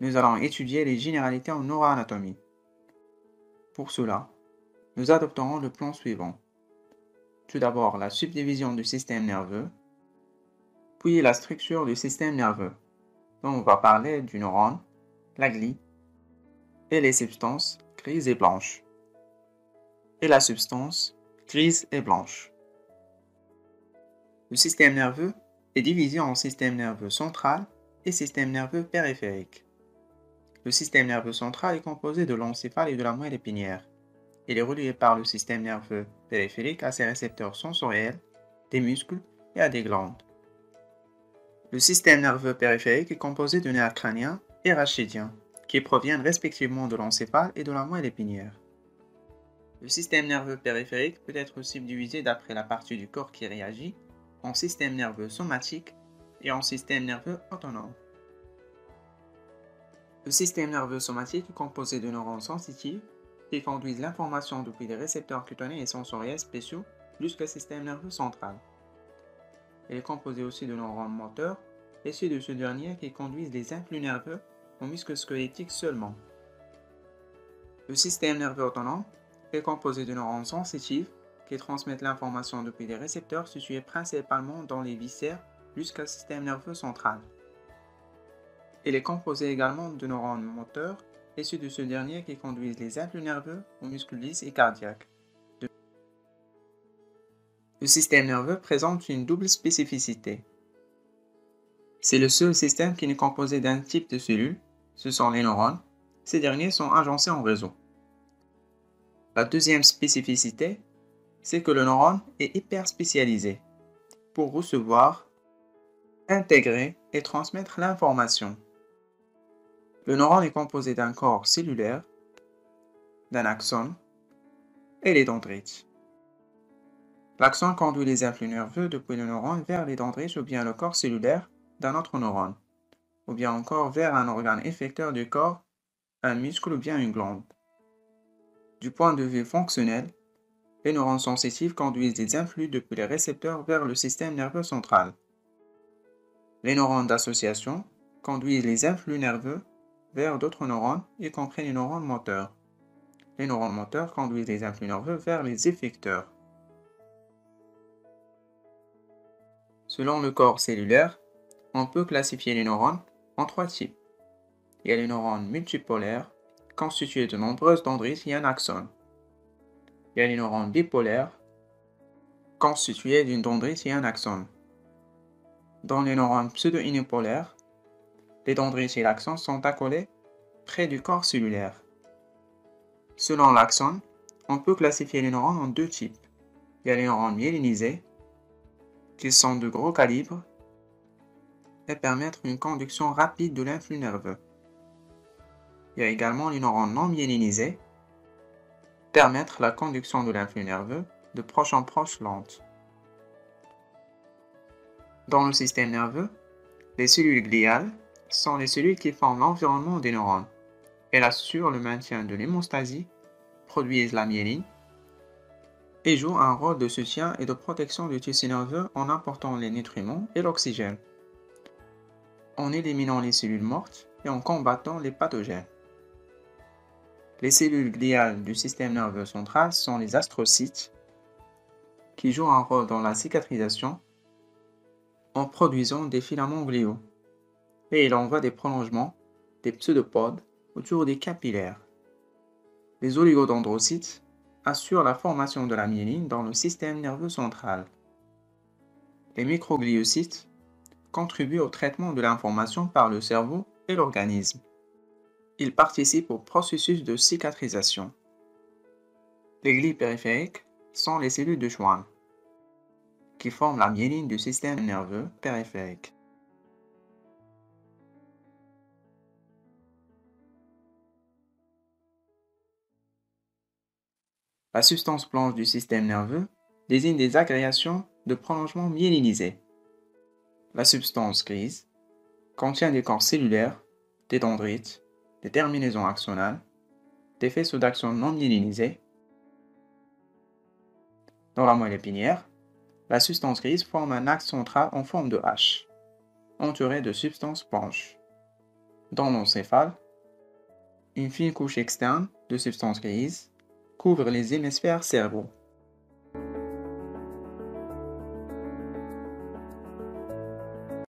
nous allons étudier les généralités en neuroanatomie. Pour cela, nous adopterons le plan suivant. Tout d'abord, la subdivision du système nerveux, puis la structure du système nerveux, dont on va parler du neurone, la glie et les substances grises et blanches, et la substance grise et blanche. Le système nerveux est divisé en système nerveux central et système nerveux périphérique. Le système nerveux central est composé de l'encéphale et de la moelle épinière. Il est relié par le système nerveux périphérique à ses récepteurs sensoriels, des muscles et à des glandes. Le système nerveux périphérique est composé de nerfs crâniens et rachidiens, qui proviennent respectivement de l'encéphale et de la moelle épinière. Le système nerveux périphérique peut être subdivisé d'après la partie du corps qui réagit en système nerveux somatique et en système nerveux autonome. Le système nerveux somatique est composé de neurones sensitifs qui conduisent l'information depuis les récepteurs cutanés et sensoriels spéciaux jusqu'au système nerveux central. Il est composé aussi de neurones moteurs, issus de ce dernier qui conduisent les influx nerveux aux muscles squelettiques seulement. Le système nerveux autonome est composé de neurones sensitifs qui transmettent l'information depuis les récepteurs situés principalement dans les viscères jusqu'au système nerveux central. Il est composé également de neurones moteurs, issus de ce dernier qui conduisent les influx nerveux aux muscles lisses et cardiaques. Le système nerveux présente une double spécificité. C'est le seul système qui n'est composé d'un type de cellules, ce sont les neurones. Ces derniers sont agencés en réseau. La deuxième spécificité, c'est que le neurone est hyper spécialisé pour recevoir, intégrer et transmettre l'information. Le neurone est composé d'un corps cellulaire, d'un axone et les dendrites. L'axone conduit les influx nerveux depuis le neurone vers les dendrites ou bien le corps cellulaire d'un autre neurone, ou bien encore vers un organe effecteur du corps, un muscle ou bien une glande. Du point de vue fonctionnel, les neurones sensitifs conduisent les influx depuis les récepteurs vers le système nerveux central. Les neurones d'association conduisent les influx nerveux vers d'autres neurones, y compris les neurones moteurs. Les neurones moteurs conduisent les influx nerveux vers les effecteurs. Selon le corps cellulaire, on peut classifier les neurones en trois types. Il y a les neurones multipolaires, constitués de nombreuses dendrites et un axone. Il y a les neurones bipolaires, constitués d'une dendrite et un axone. Dans les neurones pseudo-unipolaires, les dendrites et l'axone sont accolés près du corps cellulaire. Selon l'axone, on peut classifier les neurones en deux types. Il y a les neurones myélinisés, qui sont de gros calibre et permettent une conduction rapide de l'influx nerveux. Il y a également les neurones non myélinisés, permettent la conduction de l'influx nerveux de proche en proche lente. Dans le système nerveux, les cellules gliales sont les cellules qui forment l'environnement des neurones. Elles assurent le maintien de l'hémostasie, produisent la myéline et jouent un rôle de soutien et de protection du tissu nerveux en apportant les nutriments et l'oxygène, en éliminant les cellules mortes et en combattant les pathogènes. Les cellules gliales du système nerveux central sont les astrocytes, qui jouent un rôle dans la cicatrisation en produisant des filaments gliaux, et il envoie des prolongements, des pseudopodes, autour des capillaires. Les oligodendrocytes assurent la formation de la myéline dans le système nerveux central. Les microgliocytes contribuent au traitement de l'information par le cerveau et l'organisme. Ils participent au processus de cicatrisation. Les glies périphériques sont les cellules de Schwann, qui forment la myéline du système nerveux périphérique. La substance blanche du système nerveux désigne des agrégations de prolongements myélinisés. La substance grise contient des corps cellulaires, des dendrites, des terminaisons axonales, des faisceaux d'axones non myélinisés. Dans la moelle épinière, la substance grise forme un axe central en forme de H, entouré de substances blanches. Dans l'encéphale, une fine couche externe de substance grise couvre les hémisphères cérébraux.